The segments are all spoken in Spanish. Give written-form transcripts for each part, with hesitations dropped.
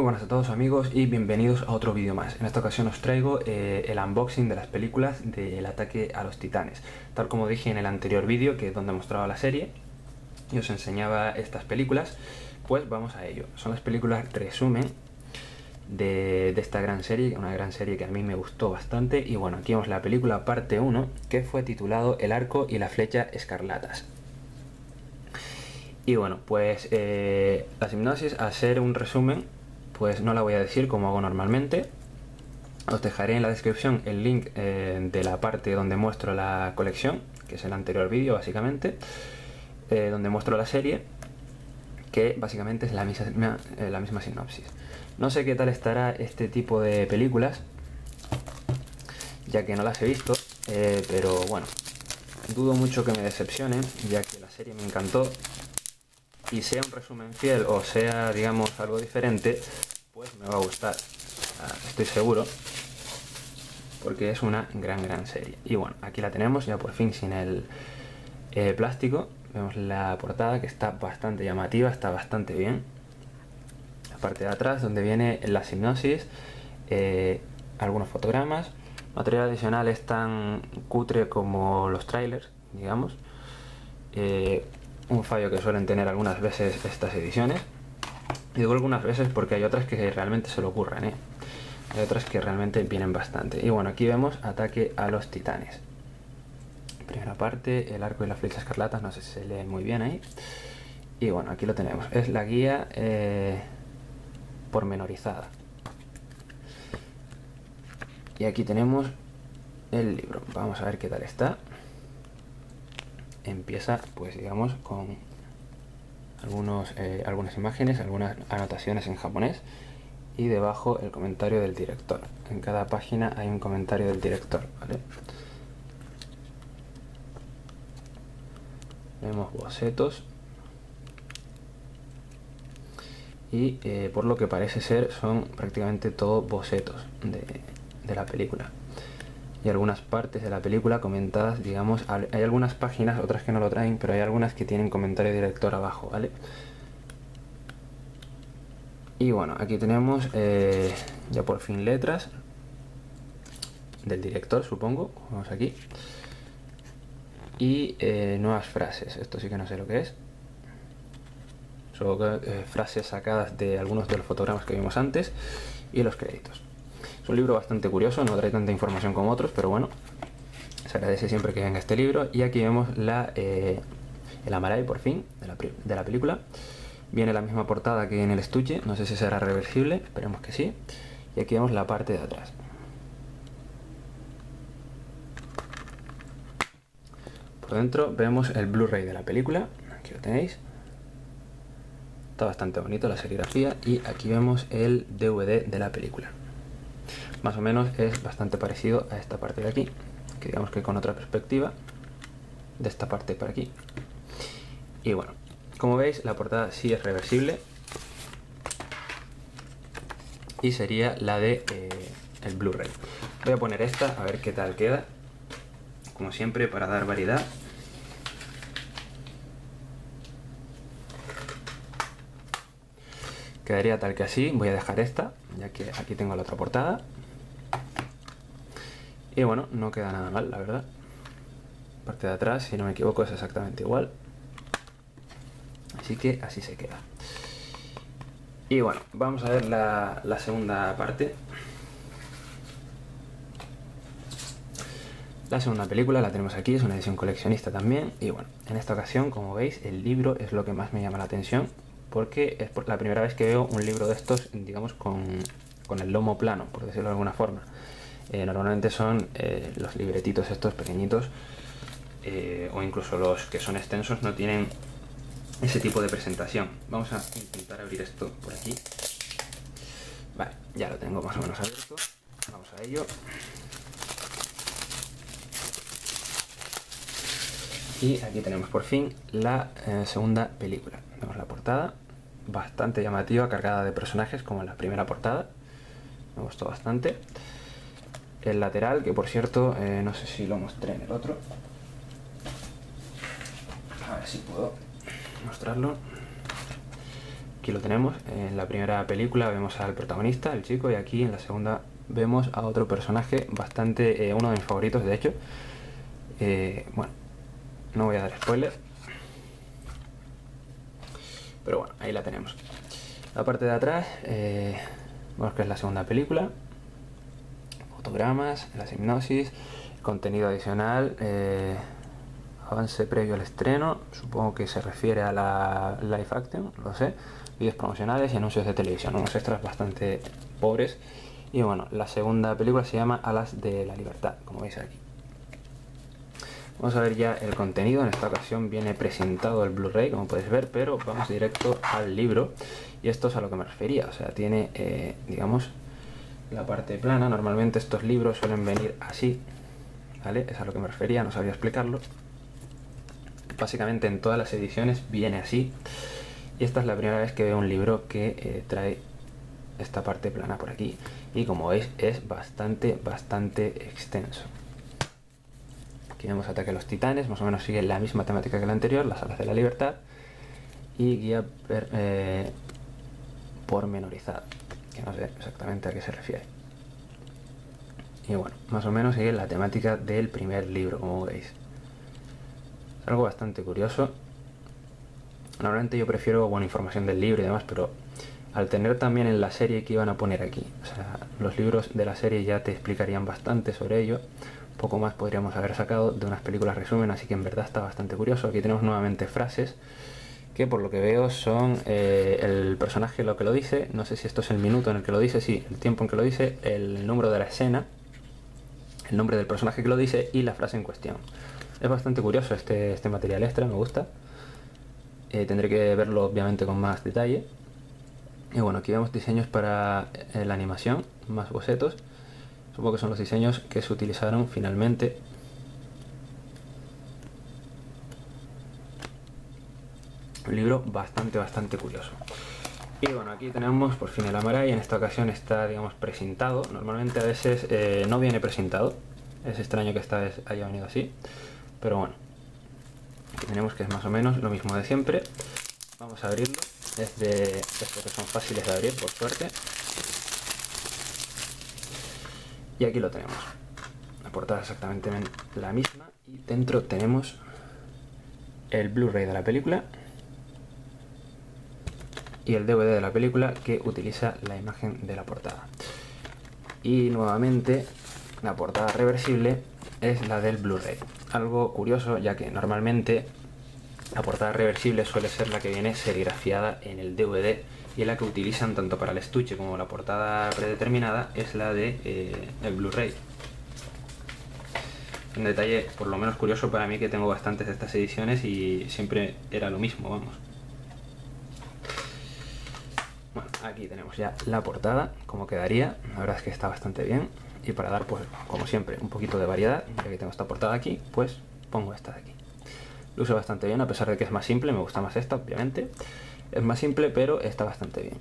Muy buenas a todos amigos y bienvenidos a otro vídeo más. En esta ocasión os traigo el unboxing de las películas del Ataque a los Titanes. Tal como dije en el anterior vídeo, que es donde mostraba la serie y os enseñaba estas películas, pues vamos a ello. Son las películas resumen de esta gran serie, una gran serie que a mí me gustó bastante. Y bueno, aquí vemos la película parte 1, que fue titulado El arco y la flecha escarlatas. Y bueno, pues la hipnosis, al ser un resumen, pues no la voy a decir como hago normalmente. Os dejaré en la descripción el link de la parte donde muestro la colección, que es el anterior vídeo básicamente, donde muestro la serie, que básicamente es la misma sinopsis. No sé qué tal estará este tipo de películas, ya que no las he visto, pero bueno, dudo mucho que me decepcionen, ya que la serie me encantó. Y sea un resumen fiel o sea, digamos, algo diferente, pues me va a gustar, estoy seguro, porque es una gran serie. Y bueno, aquí la tenemos ya por fin sin el plástico. Vemos la portada, que está bastante llamativa, está bastante bien. La parte de atrás, donde viene la sinopsis, algunos fotogramas. Material adicional es tan cutre como los trailers, digamos. Un fallo que suelen tener algunas veces estas ediciones. Y digo algunas veces porque hay otras que realmente se lo ocurran, hay otras que realmente vienen bastante. Y bueno, aquí vemos Ataque a los Titanes. Primera parte, el arco y la flecha escarlata, no sé si se lee muy bien ahí. Y bueno, aquí lo tenemos, es la guía pormenorizada. Y aquí tenemos el libro, vamos a ver qué tal está. Empieza, pues digamos, con algunas imágenes, algunas anotaciones en japonés, y debajo el comentario del director. En cada página hay un comentario del director, ¿vale? Vemos bocetos y por lo que parece ser son prácticamente todos bocetos de la película. Y algunas partes de la película comentadas, digamos, hay algunas páginas, otras que no lo traen, pero hay algunas que tienen comentario director abajo, ¿vale? Y bueno, aquí tenemos ya por fin letras del director, supongo. Vamos aquí. Y nuevas frases, esto sí que no sé lo que es. Solo que frases sacadas de algunos de los fotogramas que vimos antes y los créditos. Es un libro bastante curioso, no trae tanta información como otros, pero bueno, se agradece siempre que venga este libro. Y aquí vemos el amarai, por fin, de la película. Viene la misma portada que en el estuche, no sé si será reversible, esperemos que sí. Y aquí vemos la parte de atrás. Por dentro vemos el Blu-ray de la película, aquí lo tenéis. Está bastante bonito la serigrafía. Y aquí vemos el DVD de la película. Más o menos es bastante parecido a esta parte de aquí, que digamos que con otra perspectiva, de esta parte para aquí. Y bueno, como veis, la portada sí es reversible y sería la de el Blu-ray. Voy a poner esta a ver qué tal queda, como siempre, para dar variedad. Quedaría tal que así. Voy a dejar esta, ya que aquí tengo la otra portada. Y bueno, no queda nada mal, la verdad. Parte de atrás, si no me equivoco, es exactamente igual. Así que así se queda. Y bueno, vamos a ver la segunda parte. La segunda película la tenemos aquí, es una edición coleccionista también. Y bueno, en esta ocasión, como veis, el libro es lo que más me llama la atención, porque es la primera vez que veo un libro de estos, digamos, con el lomo plano, por decirlo de alguna forma. Normalmente son los libretitos estos pequeñitos, o incluso los que son extensos, no tienen ese tipo de presentación. Vamos a intentar abrir esto por aquí. Vale, ya lo tengo más o menos abierto. Vamos a ello. Y aquí tenemos por fin la segunda película. Vemos la portada, bastante llamativa, cargada de personajes como en la primera portada. Me gustó bastante. El lateral, que por cierto, no sé si lo mostré en el otro. A ver si puedo mostrarlo. aquí lo tenemos. En la primera película vemos al protagonista, el chico, y aquí en la segunda vemos a otro personaje bastante, uno de mis favoritos de hecho. Bueno, no voy a dar spoiler, pero bueno, ahí la tenemos. La parte de atrás, vemos que es la segunda película. Fotogramas, las hipnosis, contenido adicional, avance previo al estreno, supongo que se refiere a la live action, lo sé, vídeos promocionales y anuncios de televisión, unos extras bastante pobres. Y bueno, la segunda película se llama Alas de la Libertad, como veis aquí. Vamos a ver ya el contenido. En esta ocasión viene presentado el Blu-ray, como podéis ver, pero vamos directo al libro. Y esto es a lo que me refería, o sea, tiene, digamos, la parte plana. Normalmente estos libros suelen venir así, ¿vale? Es a lo que me refería, no sabía explicarlo. Básicamente en todas las ediciones viene así. Y esta es la primera vez que veo un libro que trae esta parte plana por aquí. Y como veis es bastante extenso. Aquí vemos Ataque a los Titanes, más o menos sigue la misma temática que la anterior, las Alas de la Libertad. Y guía pormenorizada, que no sé exactamente a qué se refiere. Y bueno, más o menos sigue la temática del primer libro, como veis. Es algo bastante curioso. Normalmente yo prefiero, bueno, información del libro y demás, pero al tener también en la serie que iban a poner aquí, o sea, los libros de la serie ya te explicarían bastante sobre ello. Poco más podríamos haber sacado de unas películas resumen, así que en verdad está bastante curioso. Aquí tenemos nuevamente frases que por lo que veo son el personaje lo que lo dice, no sé si esto es el minuto en el que lo dice, sí, el tiempo en que lo dice, el número de la escena, el nombre del personaje que lo dice y la frase en cuestión. Es bastante curioso este material extra, me gusta. Tendré que verlo obviamente con más detalle. Y bueno, aquí vemos diseños para la animación, más bocetos. Supongo que son los diseños que se utilizaron finalmente. Un libro bastante curioso. Y bueno, aquí tenemos por fin el Amaray. En esta ocasión está, digamos, presentado. Normalmente a veces no viene presentado. Es extraño que esta vez haya venido así. Pero bueno, aquí tenemos que es más o menos lo mismo de siempre. Vamos a abrirlo. Es de estos que son fáciles de abrir, por suerte. Y aquí lo tenemos. La portada es exactamente la misma. Y dentro tenemos el Blu-ray de la película y el DVD de la película que utiliza la imagen de la portada. Y nuevamente la portada reversible es la del Blu-ray. Algo curioso, ya que normalmente la portada reversible suele ser la que viene serigrafiada en el DVD y la que utilizan tanto para el estuche como la portada predeterminada es la de el Blu-ray. Un detalle por lo menos curioso para mí, que tengo bastantes de estas ediciones y siempre era lo mismo, vamos. Bueno, aquí tenemos ya la portada, como quedaría. La verdad es que está bastante bien. Y para dar, pues, como siempre, un poquito de variedad, ya que tengo esta portada aquí, pues pongo esta de aquí. Lo uso bastante bien, a pesar de que es más simple, me gusta más esta, obviamente. Es más simple, pero está bastante bien.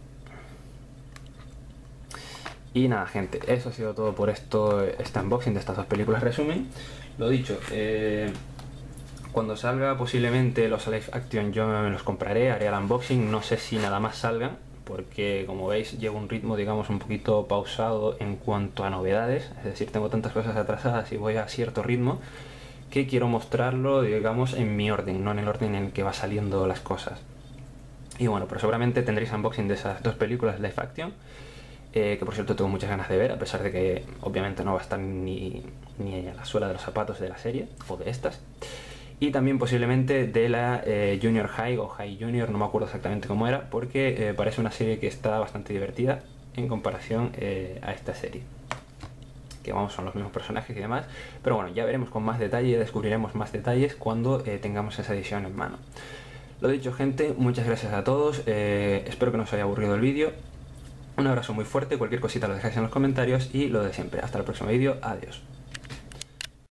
Y nada, gente, eso ha sido todo por este unboxing de estas dos películas resumen. Lo dicho, cuando salga posiblemente los live action yo me los compraré, haré el unboxing, no sé si nada más salgan, porque como veis llevo un ritmo, digamos, un poquito pausado en cuanto a novedades, es decir, tengo tantas cosas atrasadas y voy a cierto ritmo que quiero mostrarlo, digamos, en mi orden, no en el orden en el que va saliendo las cosas. Y bueno, pero seguramente tendréis unboxing de esas dos películas live action, que por cierto tengo muchas ganas de ver, a pesar de que obviamente no va a estar ni a la suela de los zapatos de la serie, o de estas. Y también posiblemente de la Junior High o High Junior, no me acuerdo exactamente cómo era, porque parece una serie que está bastante divertida en comparación a esta serie. Que vamos, son los mismos personajes y demás, pero bueno, ya veremos con más detalle, descubriremos más detalles cuando tengamos esa edición en mano. Lo dicho, gente, muchas gracias a todos, espero que no os haya aburrido el vídeo, un abrazo muy fuerte, cualquier cosita lo dejáis en los comentarios y lo de siempre, hasta el próximo vídeo, adiós.